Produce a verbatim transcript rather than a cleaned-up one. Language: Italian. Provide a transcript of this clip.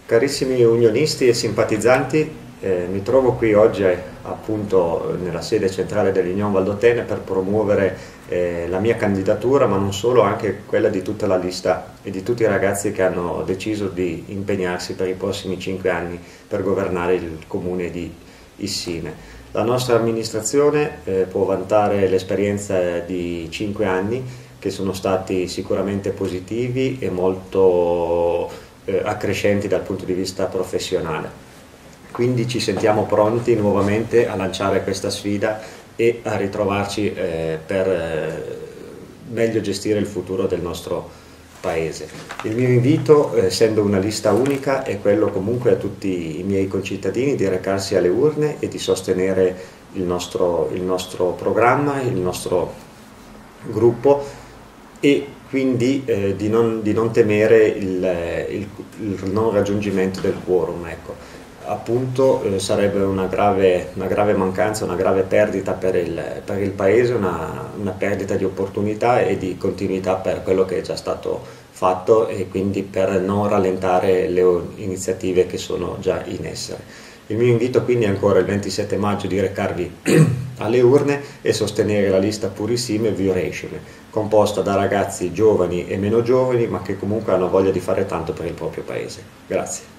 Carissimi unionisti e simpatizzanti, eh, mi trovo qui oggi eh, appunto nella sede centrale dell'Unione Valdotene per promuovere eh, la mia candidatura, ma non solo, anche quella di tutta la lista e di tutti i ragazzi che hanno deciso di impegnarsi per i prossimi cinque anni per governare il comune di Issine. La nostra amministrazione eh, può vantare l'esperienza di cinque anni che sono stati sicuramente positivi e molto eh, accrescenti dal punto di vista professionale. Quindi ci sentiamo pronti nuovamente a lanciare questa sfida e a ritrovarci eh, per eh, meglio gestire il futuro del nostro Paese. Il mio invito, essendo una lista unica, è quello comunque a tutti i miei concittadini di recarsi alle urne e di sostenere il nostro, il nostro programma, il nostro gruppo e quindi eh, di, non, di non temere il, il, il non raggiungimento del quorum. Ecco. Appunto eh, sarebbe una grave, una grave mancanza, una grave perdita per il, per il Paese, una, una perdita di opportunità e di continuità per quello che è già stato fatto e quindi per non rallentare le iniziative che sono già in essere. Il mio invito quindi è ancora il ventisette maggio di recarvi alle urne e sostenere la lista Purissime Viurescime, composta da ragazzi giovani e meno giovani, ma che comunque hanno voglia di fare tanto per il proprio Paese. Grazie.